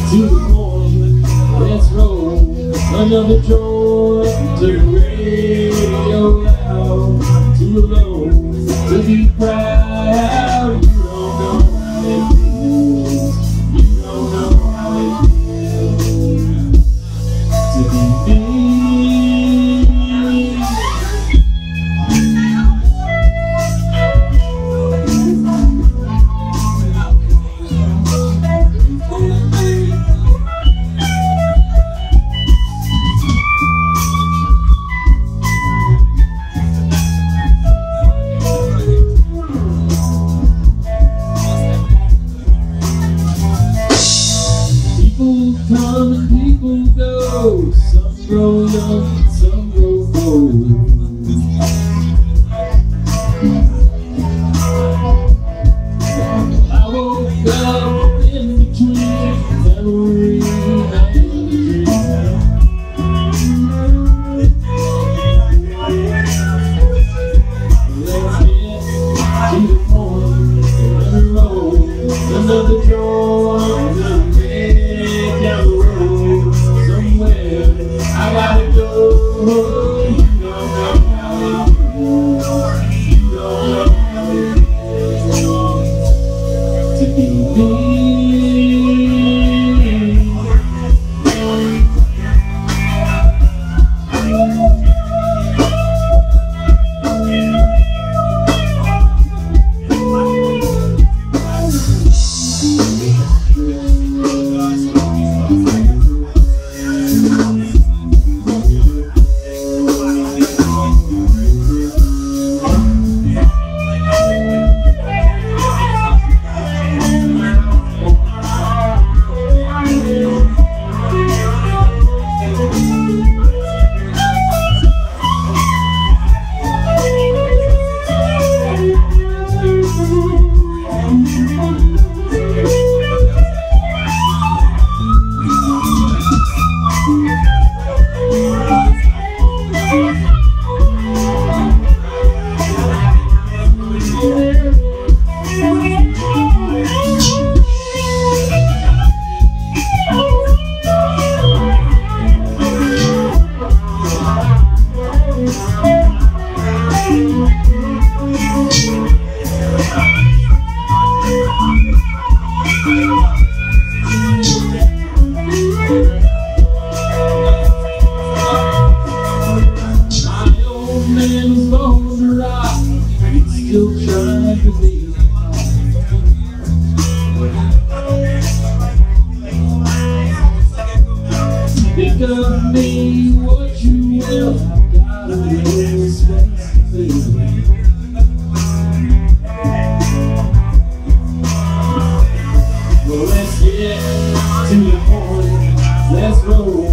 to the morning, let's roll another joint to the radio loud, too low to be proud. You don't know how it feels, you don't know how it feels to be me. People come and people go, some grow young, some grow old. I woke up in between memory and dream. Let's get to the point and roll another joint. Down the road somewhere, I gotta go. You don't know how it feels, you don't know how it feels to be me. Still trying to be. Think of me what you will, I've got a little space to feel. Well, let's get to the point, let's roll